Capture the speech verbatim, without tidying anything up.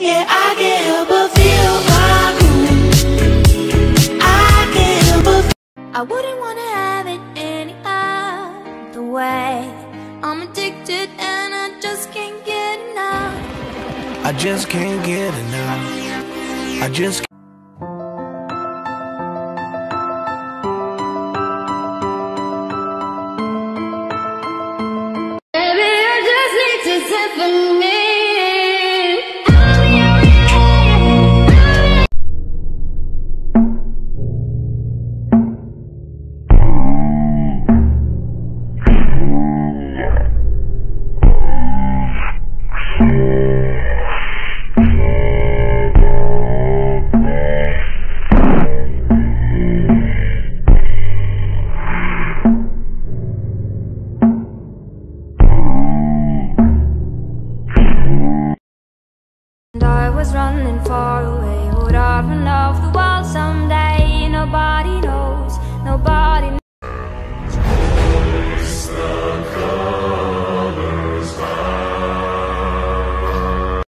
Yeah, I can't help but feel my groove. I can't help but I wouldn't wanna have it any other way. I'm addicted and I just can't get enough. I just can't get enough. I just Baby, I just need to sit for me. And I was running far away, would I run out?